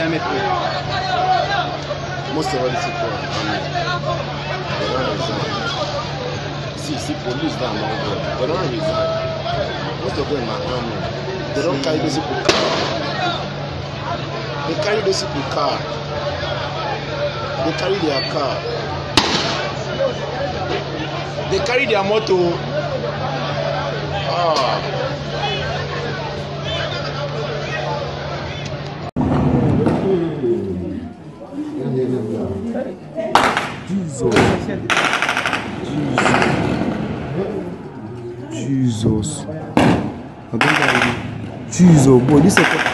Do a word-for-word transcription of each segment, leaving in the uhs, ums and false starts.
make me. Most of all these people are they don't resign. See, see, police down there, they don't resign. Most of them are army. They don't carry those people car. They carry those people car. They carry their car. They carry their motor. Ah. Jesus. Jesus. I don't know. Jesus, boy, this is a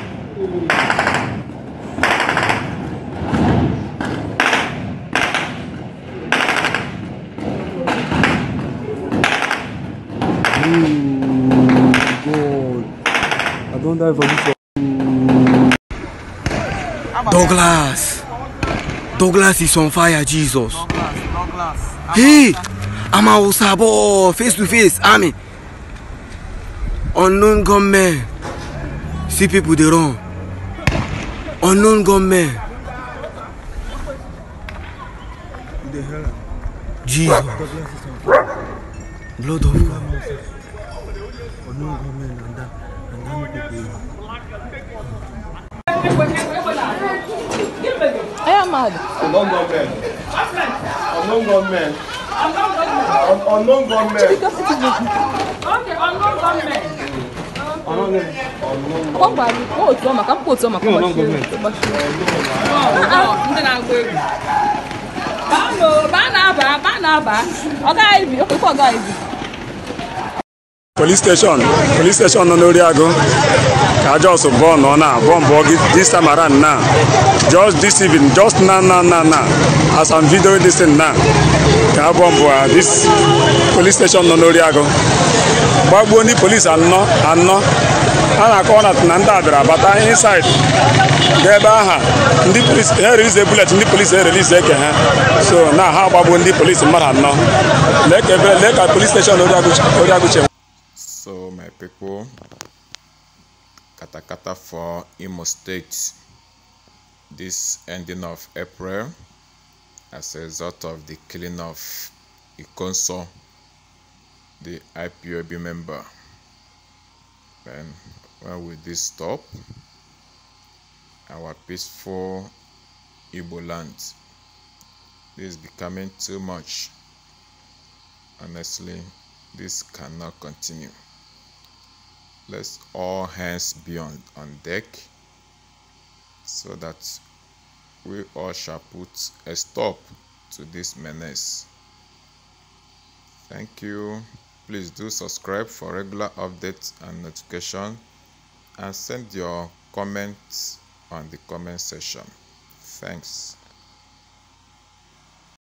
don't die for this. Douglas. Douglas is on fire, Jesus. Douglas, Douglas. Hey, I'm a Osabo, face to face, army. Unknown gunmen. See people they run. Unknown gunmen. Jesus. Blood of God. Unknown gunmen and that. I am mad. Unknown gunmen. Unknown gunmen. Unknown gunmen. Okay, unknown gunmen. Unknown. Come back. Oh, it's on my camp. It's on my camp. Unknown gunmen. Oh, I'm gonna go. Bano, banaba, banaba. Okay, Ivy. Okay, for guys. Police station, police station on Oriago. I just born on now, born buggy this time around now. Just this evening, just now, now, now, now. As I'm videoing this thing now, I bomb this police station on Oriago. But when the police are not, are not, and I call at Nandadra, but I inside. The police here is a bullet, and the police here release it. So now, how about when the police are not now? Like a police station Oriago. So my people, kata kata for Imo State this ending of April as a result of the killing of Ikonso, the I P O B member. And when will this stop? Our peaceful Igbo land. This is becoming too much. Honestly, this cannot continue. Let's all hands be on, on deck so that we all shall put a stop to this menace. Thank you. Please do subscribe for regular updates and notification, and send your comments on the comment section. Thanks.